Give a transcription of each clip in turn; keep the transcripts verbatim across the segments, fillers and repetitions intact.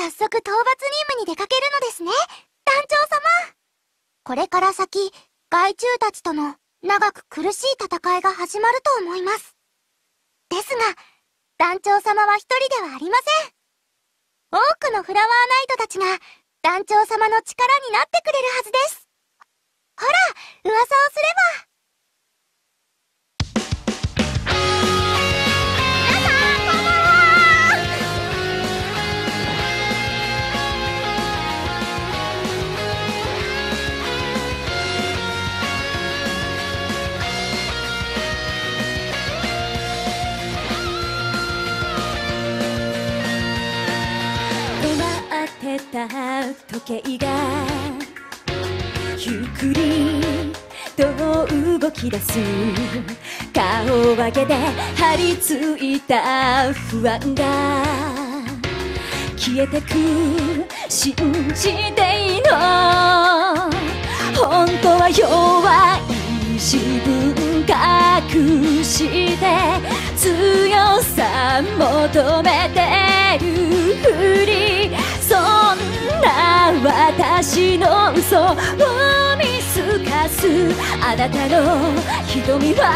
早速討伐任務に出かけるのですね、団長様。これから先、害虫たちとの長く苦しい戦いが始まると思います。ですが、団長様は一人ではありません。多くのフラワーナイトたちが団長様の力になってくれるはずです。ほら、噂をすれば。 た時計がゆっくりと動き出す、顔上げで張り付いた不安が消えてく、信じていいの、本当は弱い自分隠して強さ求めてるふり、そんな私の嘘を見透かすあなたの瞳は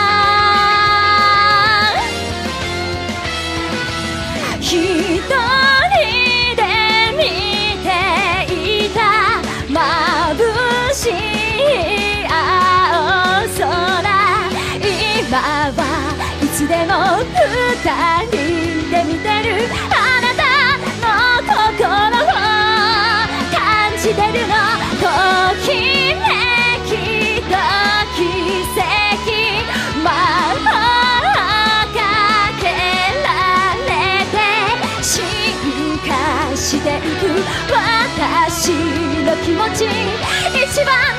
一人で見ていた眩しい青空、今はいつでも二人で見てるあなた心を感じてるの、ときめきと奇跡魔法かけられて進化していく私の気持ち、一番